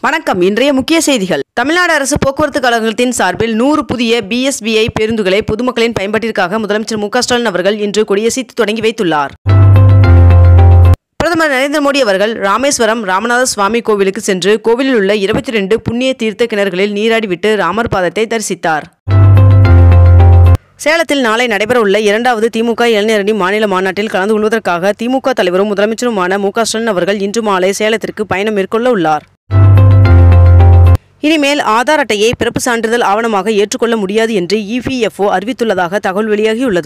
வணக்கம். இன்றைய முக்கிய செய்திகள். தமிழ்நாடு அரசு போக்குவரத்து கழகத்தின் சார்பில் 100 புதிய BSVI பேருந்துகளை பொதுமக்களின் பயன்பாட்டிற்காக முதலமைச்சர் மு.க.ஸ்டாலின் அவர்கள் இன்று கொடியசைத்து தொடங்கி வைத்துள்ளார். பிரதமர் நரேந்திர மோடி அவர்கள் ராமேஸ்வரம் ராமநாத சுவாமி கோவிலுக்கு சென்று கோவிலில் உள்ள 22 புண்ணிய தீர்த்த கிணறுகளில் நீராடிவிட்டு ராமர் பாதத்தை தரிசித்தார். சேலத்தில் நாளை நடைபெறவுள்ள 2வது திமுக இளைஞரணி மாநில மாநாட்டில் கலந்து கொள்வதற்காக திமுக தலைவரும் முதலமைச்சருமான மு.க.ஸ்டாலின் அவர்கள் இன்று மாலை சேலத்திற்கு பயணம் மேற்கொள்ள உள்ளார். இனிமேல் ஆதார் அட்டையை பிறப்பு சான்றிதழ் ஆவணமாக ஏற்றுக்கொள்ள முடியாது என்று EPFO அறிவித்துள்ளதாக தகவல் வெளியாகியுள்ளது.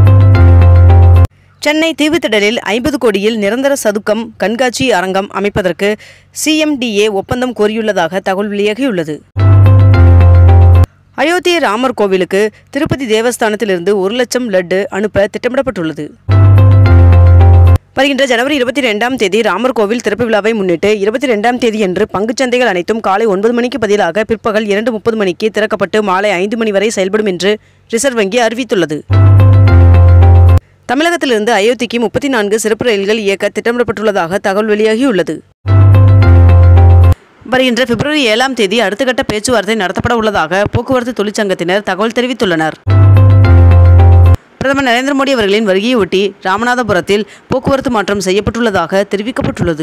சென்னை தீவுத்திடலில் 50 கோடியில் நிரந்தர சதுக்கம் கண்காட்சி அரங்கம் அமைப்பதற்கு CMDA ஒப்பந்தம் கோரியுள்ளதாக தகவல் வெளியாகியுள்ளது. அயோத்தி ராமர் கோவிலுக்கு திருப்பதி தேவஸ்தானத்திலிருந்து 1 லட்சம் லட்டு அனுப்ப திட்டமிடப்பட்டுள்ளது. வருகின்ற ஜனவரி 22ஆம் தேதி ராமர் கோவில் திறப்பு விழாவை முன்னிட்டு 22ஆம் தேதியன்று பங்குச்சந்தைகள் அனைத்தும் காலை 9 மணிக்கு பதிலாக பிற்பகல் 2:30 மணிக்கு திறக்கப்பட்டு மாலை 5 மணி வரை செயல்படும் என்று ரிசர்வ் வங்கி அறிவித்துள்ளது. தமிழகத்திலிருந்து அயோத்திக்கு 34 சிறப்பு ரயில்கள் இயக்க திட்டமிடப்பட்டுள்ளதாக தகவல் வெளியாகியுள்ளது. வருகின்ற பிப்ரவரி 7ஆம் தேதி அடுத்த கட்ட பேச்சுவார்த்தை நடத்தப்பட உள்ளதாக போக்குவரத்து தொழிற்சங்கத்தினர் தகவல் தெரிவித்துள்ளனர். பிரதமர் நரேந்திர மோடி அவர்களின் வருகையொட்டி ராமநாதபுரத்தில் போக்குவரத்து மாற்றம் செய்யப்பட்டுள்ளதாக தெரிவிக்கப்பட்டுள்ளது.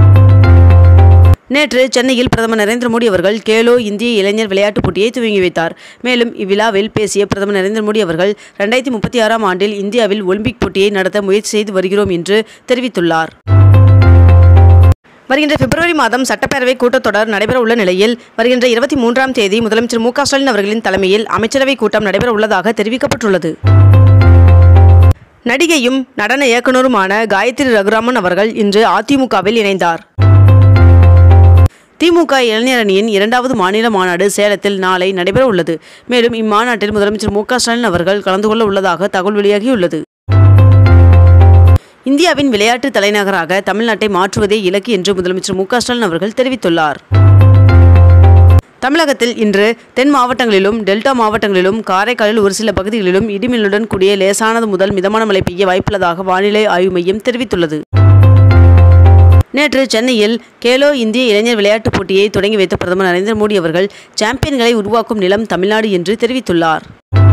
நேற்று சென்னையில் பிரதமர் நரேந்திர மோடி அவர்கள் கேலோ இந்திய இளைஞர் விளையாட்டுப் போட்டியை துவங்கி வைத்தார். மேலும் இவ்விழாவில் பேசிய பிரதமர் நரேந்திர மோடி அவர்கள் 2036ஆம் ஆண்டில் இந்தியாவில் ஒலிம்பிக் போட்டியை நடத்த முயற்சி செய்து வருகிறோம் என்று தெரிவித்துள்ளார். வருகின்ற பிப்ரவரி மாதம் சட்டப்பேரவை கூட்டத்தொடர் நடைபெற உள்ள நிலையில் வருகின்ற 23ஆம் தேதி முதலமைச்சர் மு.க.ஸ்டாலின் அவர்களின் தலைமையில் அமைச்சரவை கூட்டம் நடைபெற உள்ளதாக தெரிவிக்கப்பட்டுள்ளது. நடிகையும் நடன இயக்குநருமான காயத்ரி ரகுராமன் அவர்கள் இன்று அதிமுகவில் இணைந்தார். திமுக இளைஞரணியின் 2வது மாநில மாநாடு சேலத்தில் நாளை நடைபெற உள்ளது. மேலும் இம்மாநாட்டில் முதலமைச்சர் மு.க.ஸ்டாலின் அவர்கள் கலந்து கொள்ள உள்ளதாக தகவல் வெளியாகியுள்ளது. இந்தியாவின் விளையாட்டு தலைநகராக தமிழ்நாட்டை மாற்றுவதே இலக்கு என்று முதலமைச்சர் மு.க.ஸ்டாலின் அவர்கள் தெரிவித்துள்ளார். தமிழகத்தில் இன்று தென் மாவட்டங்களிலும் டெல்டா மாவட்டங்களிலும் காரைக்காலில் ஒரு சில பகுதிகளிலும் இடிமின்னலுடன் கூடிய லேசானது முதல் மிதமான மழை பெய்ய வாய்ப்புள்ளதாக வானிலை ஆய்வு மையம் தெரிவித்துள்ளது. நேற்று சென்னையில் கேலோ இந்திய இளைஞர் விளையாட்டுப் போட்டியை தொடங்கி வைத்த பிரதமர் நரேந்திர மோடி அவர்கள் சாம்பியன்களை உருவாக்கும் நிலம் தமிழ்நாடு என்று தெரிவித்துள்ளார்.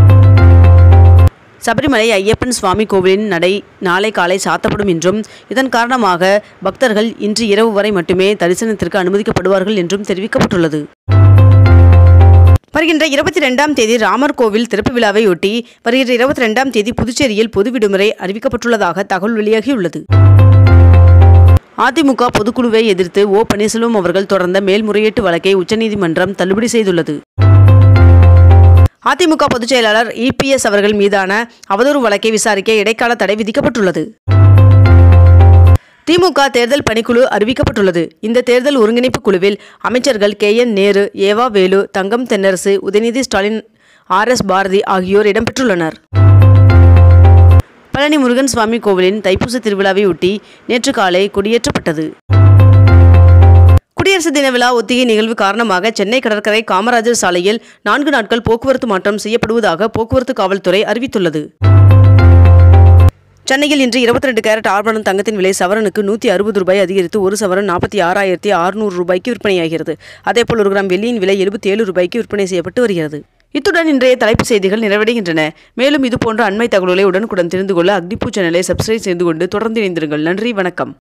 சபரிமலை ஐயப்பன் சுவாமி கோவிலின் நடை நாளை காலை சாத்தப்படும் என்றும் இதன் காரணமாக பக்தர்கள் இன்று இரவு வரை மட்டுமே தரிசனத்திற்கு அனுமதிக்கப்படுவார்கள் என்றும் தெரிவிக்கப்பட்டுள்ளது. வருகின்ற 22ஆம் தேதி ராமர் கோவில் திறப்பு விழாவையொட்டி வருகின்ற 22ஆம் தேதி புதுச்சேரியில் பொது விடுமுறை அறிவிக்கப்பட்டுள்ளதாக தகவல் வெளியாகியுள்ளது. அதிமுக பொதுக்குழுவை எதிர்த்து பன்னீர்செல்வம் அவர்கள் தொடர்ந்த மேல்முறையீட்டு வழக்கை உச்சநீதிமன்றம் தள்ளுபடி செய்துள்ளது. அதிமுக பொதுச் செயலாளர் EPS அவர்கள் மீதான அவதூறு வழக்கை விசாரிக்க இடைக்கால தடை விதிக்கப்பட்டுள்ளது. திமுக தேர்தல் பணிக்குழு அறிவிக்கப்பட்டுள்ளது. இந்த தேர்தல் ஒருங்கிணைப்பு குழுவில் அமைச்சர்கள் KN நேரு, ஏவா வேலு, தங்கம் தென்னரசு, உதயநிதி ஸ்டாலின், RS பாரதி ஆகியோர் இடம்பெற்றுள்ளனர். பழனி முருகன் சுவாமி கோவிலின் தைப்பூச திருவிழாவை ஒட்டி நேற்று காலை கொடியேற்றப்பட்டது. குடியரசு தின விழா ஒத்திகை நிகழ்வு காரணமாக சென்னை கடற்கரை காமராஜர் சாலையில் 4 நாட்கள் போக்குவரத்து மாற்றம் செய்யப்படுவதாக போக்குவரத்து காவல்துறை அறிவித்துள்ளது. சென்னையில் இன்று 22 கேரட் ஆபரண தங்கத்தின் விலை சவரனுக்கு 160 ரூபாய் அதிகரித்து 1 சவரன் 46,600 ரூபாய்க்கு விற்பனையாகிறது. அதேபோல் 1 கிராம் வெள்ளியின் விலை 77 ரூபாய்க்கு விற்பனை செய்யப்பட்டு வருகிறது. இத்துடன் இன்றைய தலைப்புச் செய்திகள் நிறைவடைகின்றன. மேலும் இதுபோன்ற அண்மை தகவல்களை உடனுக்குடன் தெரிந்து கொள்ள அக்னிபூ சேனலை சப்ஸ்கிரைப் செய்து கொண்டு தொடர்ந்து இணைந்திருங்கள். நன்றி, வணக்கம்.